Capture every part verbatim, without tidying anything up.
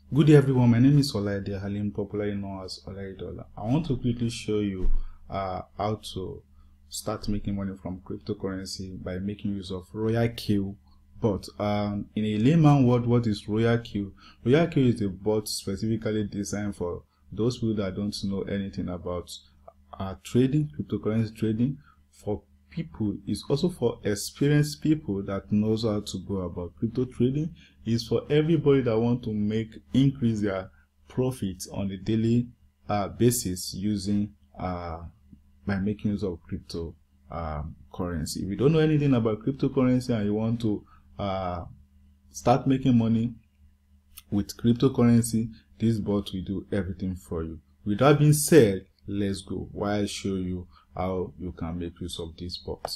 Good day everyone, my name is Olaide Halim, popularly known as Olaidola. I want to quickly show you uh, how to start making money from cryptocurrency by making use of RoyalQ bot. Um, in a layman word, what is RoyalQ? RoyalQ is a bot specifically designed for those people that don't know anything about uh, trading, cryptocurrency trading. For people, it's also for experienced people that knows how to go about crypto trading. Is for everybody that want to make increase their profits on a daily uh, basis using uh, by making use of crypto um, currency. If you don't know anything about cryptocurrency and you want to uh, start making money with cryptocurrency, this bot will do everything for you. With that being said, let's go while I show you how you can make use of this bot.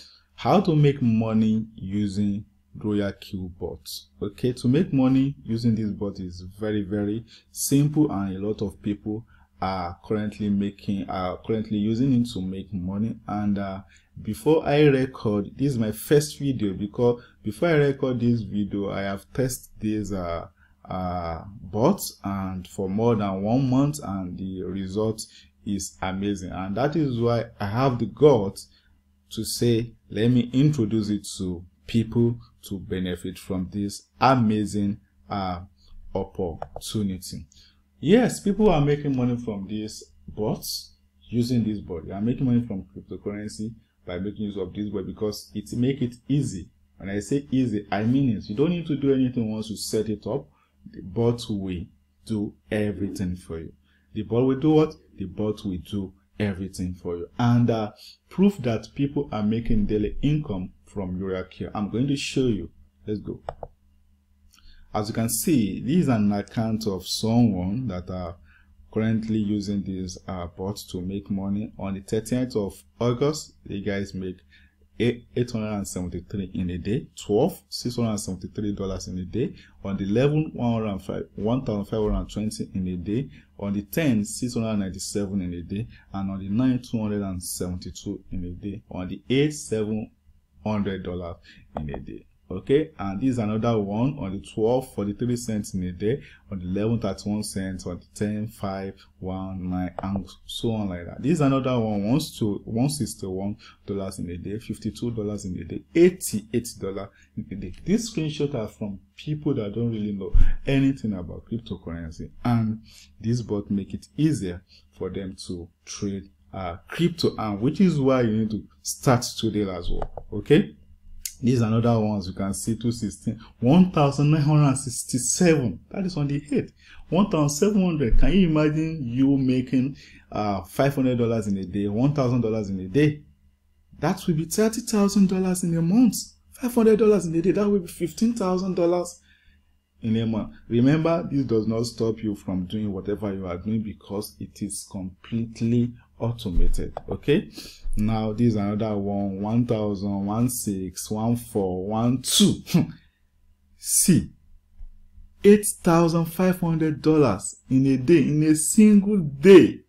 How to make money using RoyalQ bots. Okay, to make money using this bot is very very simple, and a lot of people are currently making are currently using it to make money. And uh, before I record, this is my first video, because before I record this video I have tested this uh, uh, bot and for more than one month, and the result is amazing, and that is why I have the guts to say let me introduce it to people to benefit from this amazing uh, opportunity. Yes, people are making money from these bots, using this bot. They are making money from cryptocurrency by making use of this bot because it make it easy. When I say easy, I mean it. You don't need to do anything once you set it up. The bot will do everything for you. The bot will do what? The bot will do everything for you. And uh, proof that people are making daily income from RoyalQ, I'm going to show you. Let's go. As you can see, this is an account of someone that are currently using this uh, bot to make money. On the thirtieth of August, the guys make eight hundred seventy-three in a day, twelve six hundred seventy-three dollars in a day, on the eleven one thousand five hundred twenty in a day, on the ten six hundred ninety-seven in a day, and on the nine two hundred seventy-two in a day, on the eight seven hundred dollars in a day. Okay, and this is another one on the twelve forty-three cents in a day, on the eleven thirty-one cents, on the ten five one nine, and so on like that. This is another one, one hundred sixty-one dollars in a day, fifty-two dollars in a day, eighty-eight dollars in a day. These screenshots are from people that don't really know anything about cryptocurrency, and this bot make it easier for them to trade uh, crypto, and which is why you need to start today as well. Okay. These are another ones you can see, two sixteen, one thousand nine hundred sixty-seven. That is on the eighth. one thousand seven hundred. Can you imagine you making uh, five hundred dollars in a day, one thousand dollars in a day? That will be thirty thousand dollars in a month. five hundred dollars in a day, that will be fifteen thousand dollars in a month. Remember, this does not stop you from doing whatever you are doing because it is completely automated. Okay, now this is another one, one thousand, one six, one four, one two. See, eight thousand five hundred dollars in a day, in a single day.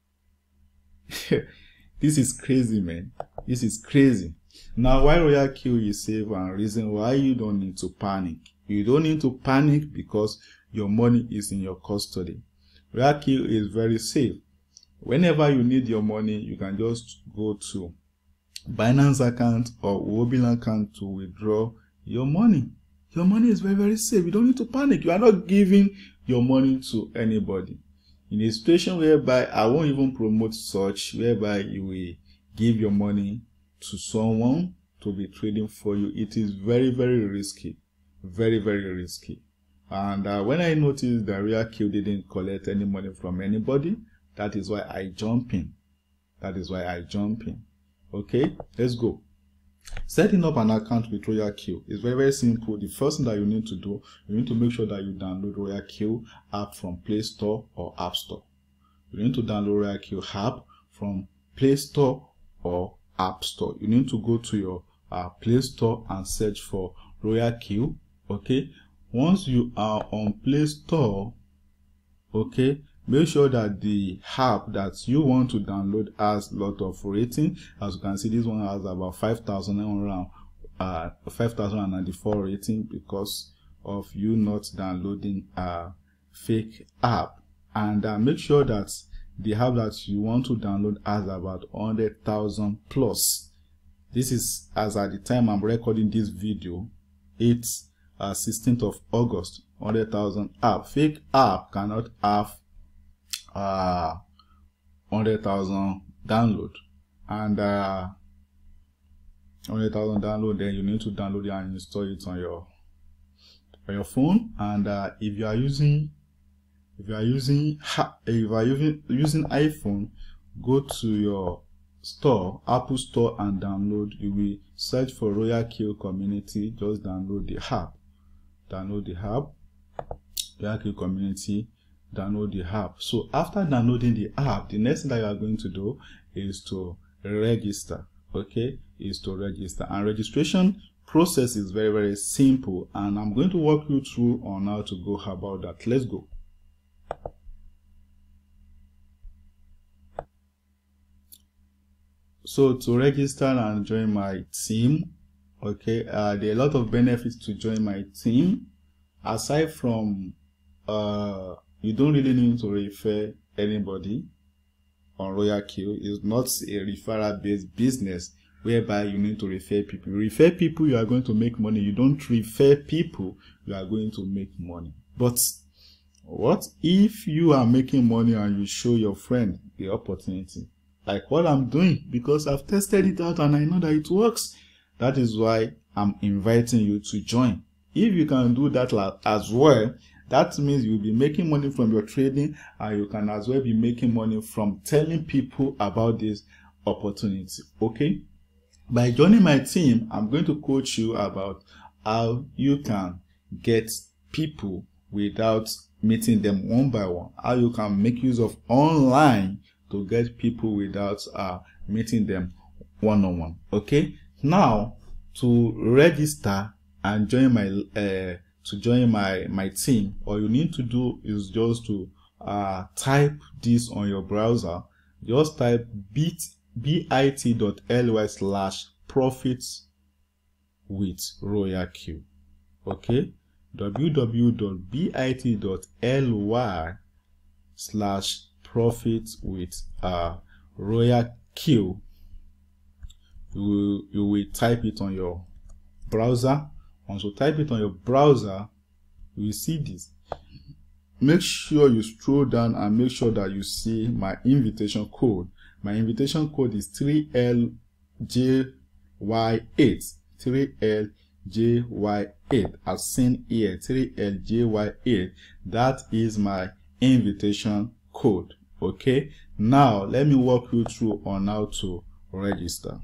This is crazy, man. This is crazy. Now, why RoyalQ is safe, and reason why you don't need to panic. You don't need to panic because your money is in your custody. RoyalQ is very safe. Whenever you need your money, you can just go to Binance account or Wobil account to withdraw your money. Your money is very, very safe. You don't need to panic. You are not giving your money to anybody. In a situation whereby I won't even promote such, whereby you will give your money to someone to be trading for you, it is very, very risky. Very, very risky. And uh, when I noticed that RoyalQ didn't collect any money from anybody, that is why I jump in. That is why I jump in. Okay, let's go. Setting up an account with RoyalQ is very, very simple. The first thing that you need to do, you need to make sure that you download RoyalQ app from Play Store or App Store. You need to download RoyalQ app from Play Store or App Store. You need to go to your uh, Play Store and search for RoyalQ. Okay, once you are on Play Store, okay, make sure that the app that you want to download has a lot of rating. As you can see, this one has about five thousand nine hundred uh five thousand ninety-four rating because of you not downloading uh fake app, and uh, make sure that the app that you want to download has about one hundred thousand plus. This is as at the time I'm recording this video. It's uh, sixteenth of August. one hundred thousand app. Fake app cannot have uh, one hundred thousand download, and uh, one hundred thousand download. Then you need to download it and install it on your on your phone. And uh, if you are using if you are using if you are using using iPhone, go to your store, Apple Store, and download. You will search for Royal Q Community. Just download the app. Download the app. Royal Q Community. Download the app. So after downloading the app, the next thing that you are going to do is to register. Okay, is to register, and registration process is very very simple, and I'm going to walk you through on how to go about that. Let's go. So to register and join my team, okay, uh, there are a lot of benefits to join my team. Aside from uh, you don't really need to refer anybody on Royal Q. It's not a referral based business whereby you need to refer people. You refer people, you are going to make money. You don't refer people, you are going to make money. But what if you are making money and you show your friend the opportunity? Like what I'm doing, because I've tested it out and I know that it works. That is why I'm inviting you to join. If you can do that as well, that means you'll be making money from your trading, and you can as well be making money from telling people about this opportunity. Okay? By joining my team, I'm going to coach you about how you can get people without meeting them one by one. How you can make use of online to get people without uh, meeting them one-on-one. Okay? Now, to register and join my uh, to join my my team, all you need to do is just to uh, type this on your browser. Just type bit bit.ly slash profits with Royal Q. Okay, www.bit.ly slash profits with uh, Royal Q. You will, you will type it on your browser. Once you type it on your browser, you will see this. Make sure you scroll down and make sure that you see my invitation code. My invitation code is three L J Y eight. three L J Y eight. As seen here, three L J Y eight. That is my invitation code. Okay. Now, let me walk you through on how to register.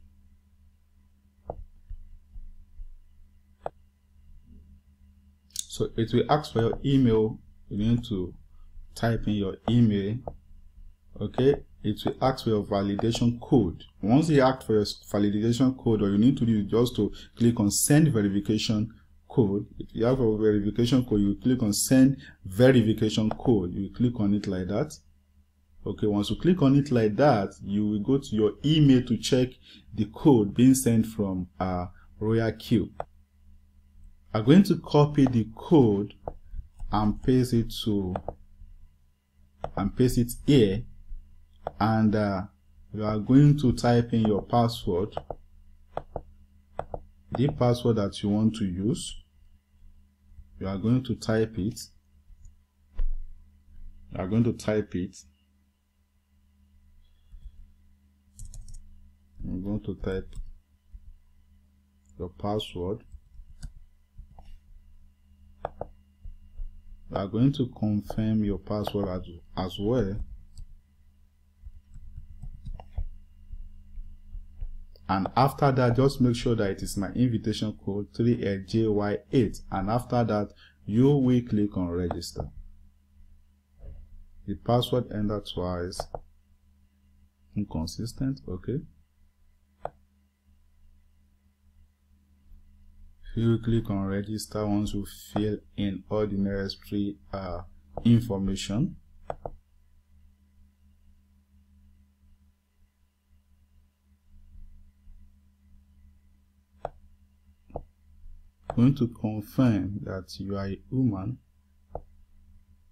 So it will ask for your email. You need to type in your email. Okay, it will ask for your validation code. Once you ask for your validation code, all you need to do is just to click on send verification code. If you have a verification code, you click on send verification code. You click on it like that. Okay, once you click on it like that, you will go to your email to check the code being sent from uh, Royal Q. I'm going to copy the code and paste it to and paste it here, and uh, you are going to type in your password, the password that you want to use. You are going to type it. You are going to type it. I'm going to type your password. You are going to confirm your password as, as well. And after that, just make sure that it is my invitation code three L J Y eight. And after that, you will click on register. The password entered twice. Inconsistent, okay. You will click on register once you fill in all the necessary uh, information. I'm going to confirm that you are a human.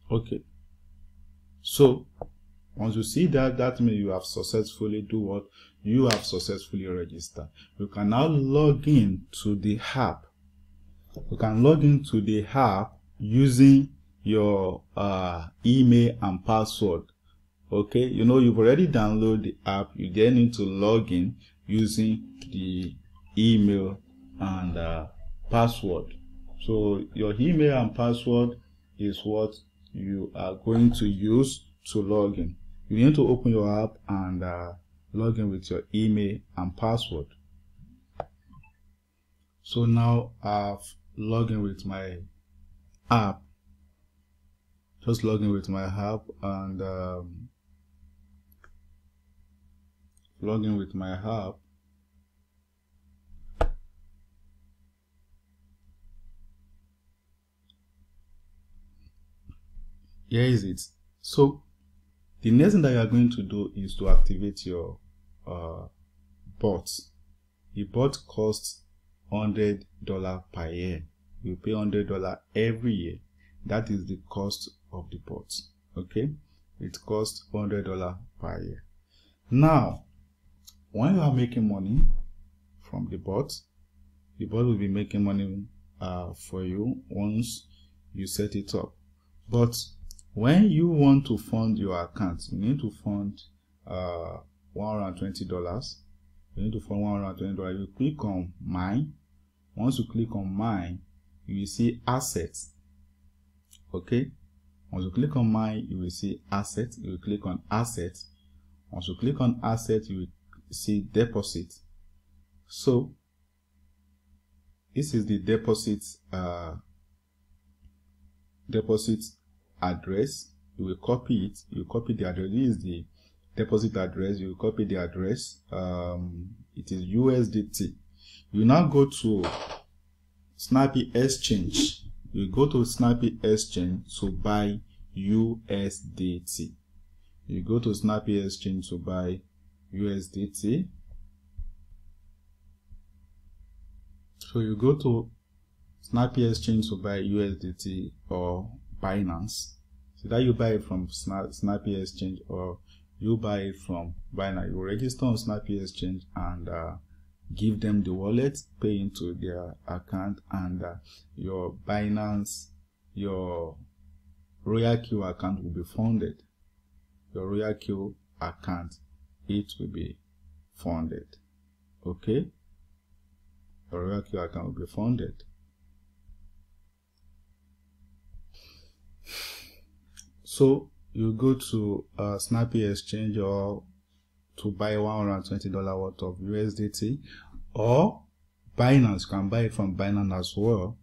Okay, so once you see that, that means you have successfully do what? You have successfully registered. You can now log in to the app. You can log into the app using your uh, email and password. Okay, you know, you've already downloaded the app. You then need to log in using the email and uh, password. So your email and password is what you are going to use to log in. You need to open your app and uh, log in with your email and password. So now I've logged in with my app. Just log in with my app and um, log in with my app. Here is it. So the next thing that you are going to do is to activate your uh, bot. The bot costs one hundred dollars per year. You pay one hundred dollars every year. That is the cost of the bot. Okay, it costs one hundred dollars per year. Now, when you are making money from the bot, the bot will be making money uh, for you once you set it up. But when you want to fund your account, you need to fund uh, one hundred twenty dollars. You need to fund one hundred twenty dollars. You click on Mine. Once you click on Mine, you will see Assets. Okay. Once you click on Mine, you will see Assets. You will click on Assets. Once you click on Assets, you will see Deposit. So this is the deposit uh, deposit address. You will copy it. You copy the address. This is the deposit address. You will copy the address. Um, it is U S D T. You now go to Snappy Exchange. You go to Snappy Exchange to buy U S D T. You go to Snappy Exchange to buy U S D T. So you go to Snappy Exchange to buy U S D T or Binance. So that you buy it from Snap, Snappy Exchange or you buy it from Binance. You register on Snappy Exchange and uh, give them the wallet, pay into their account, and uh, your Binance, your Royal Q account will be funded. Your Royal Q account, it will be funded. Okay? Your Royal Q account will be funded. So you go to uh, Snappy Exchange or to buy one hundred twenty dollars worth of U S D T, or Binance. You can buy it from Binance as well.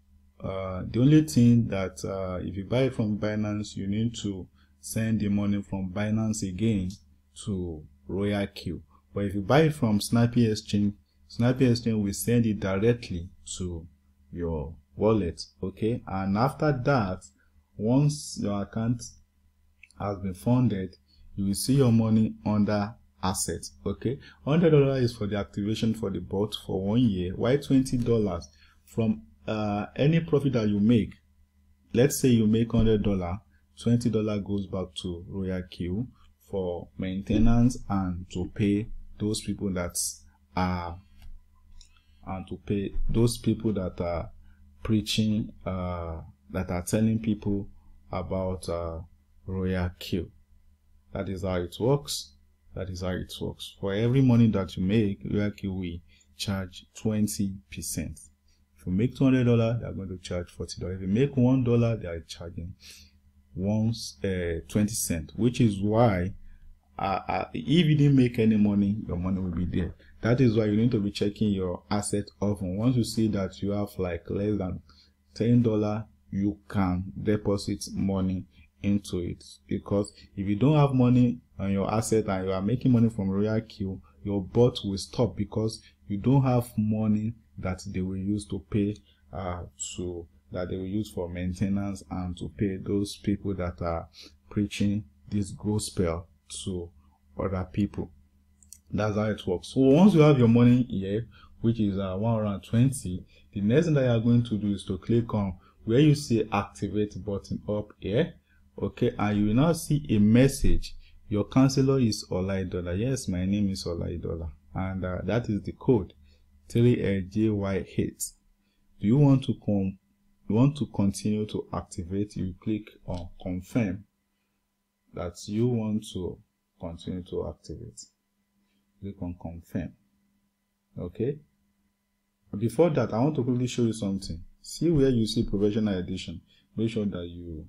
Uh, the only thing that uh, if you buy it from Binance, you need to send the money from Binance again to Royal Q. But if you buy it from Snappy Exchange, Snappy Exchange will send it directly to your wallet. Okay, and after that, once your account has been funded, you will see your money under assets. Okay, one hundred dollars is for the activation for the bot for one year, while twenty dollars from uh, any profit that you make. Let's say you make one hundred dollars, twenty dollars goes back to Royal Q for maintenance and to pay those people that are and to pay those people that are preaching, uh, that are telling people about uh, Royal Q. That is how it works. That is how it works. For every money that you make, Royal Q will charge twenty percent. If you make two hundred dollars, they are going to charge forty dollars. If you make one dollar, they are charging once uh, twenty cents, which is why uh, uh, if you didn't make any money, your money will be there. That is why you need to be checking your asset often. Once you see that you have like less than ten dollars, you can deposit money into it, because if you don't have money on your asset and you are making money from Royal Q, your bot will stop because you don't have money that they will use to pay uh to that they will use for maintenance and to pay those people that are preaching this gospel to other people. That's how it works. So once you have your money here, which is uh, one hundred twenty, the next thing that you are going to do is to click on where you see activate button up here. Okay, and you will now see a message. Your counselor is Olaidola. Yes, my name is Olaidola, and uh, that is the code three L J Y eight. Do you want to com you want to continue to activate? You click on confirm that you want to continue to activate. Click on confirm. Okay. Before that, I want to quickly show you something. See where you see professional edition. Make sure that you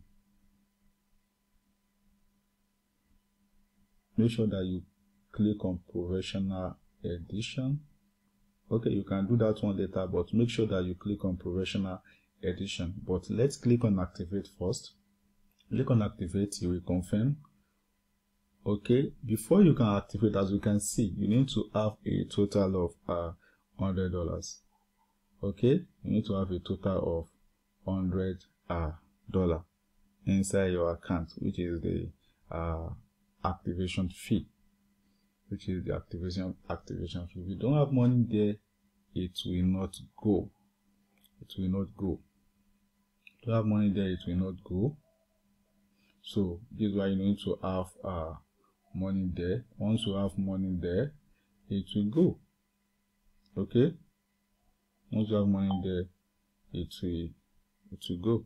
make sure that you click on professional edition. Okay, you can do that one later, but make sure that you click on professional edition. But let's click on activate first. Click on activate, you will confirm. Okay, before you can activate, as you can see, you need to have a total of uh one hundred dollars. Okay, you need to have a total of one hundred dollars inside your account, which is the uh activation fee. Which is the activation activation fee. If you don't have money there, it will not go. It will not go. If you have money there, it will not go. So this is why you need to have uh money there. Once you have money there, it will go. Okay. Once you have money there, it will it will go.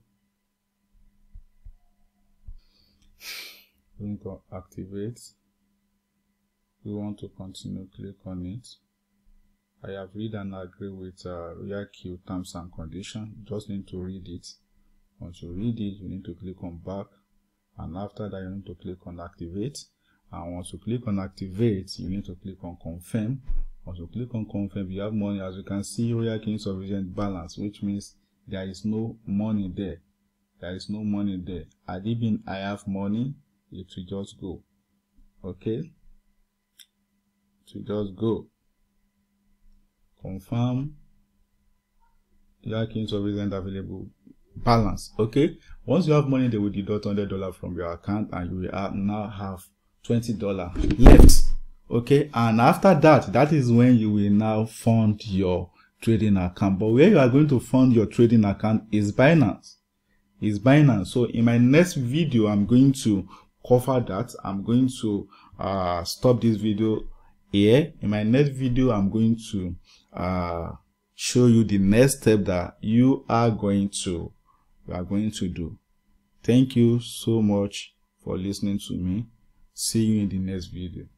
Going to activate. We want to continue, click on it. I have read and agree with uh, RoyalQ terms and conditions. You just need to read it. Once you read it, you need to click on back, and after that you need to click on activate. And once you click on activate, you need to click on confirm. Once you click on confirm, you have money. As you can see, RoyalQ insufficient balance, which means there is no money there. There is no money there. Had it been I have money, it will just go. Okay. To just go. Confirm. RoyalQ insufficient available balance. Okay. Once you have money, they will deduct one hundred dollars from your account, and you will have, now have twenty dollars left. Okay. And after that, that is when you will now fund your trading account. But where you are going to fund your trading account is Binance. Is Binance. So in my next video, I'm going to cover that. I'm going to uh, stop this video here. In my next video, I'm going to uh, show you the next step that you are going to you are going to do. Thank you so much for listening to me. See you in the next video.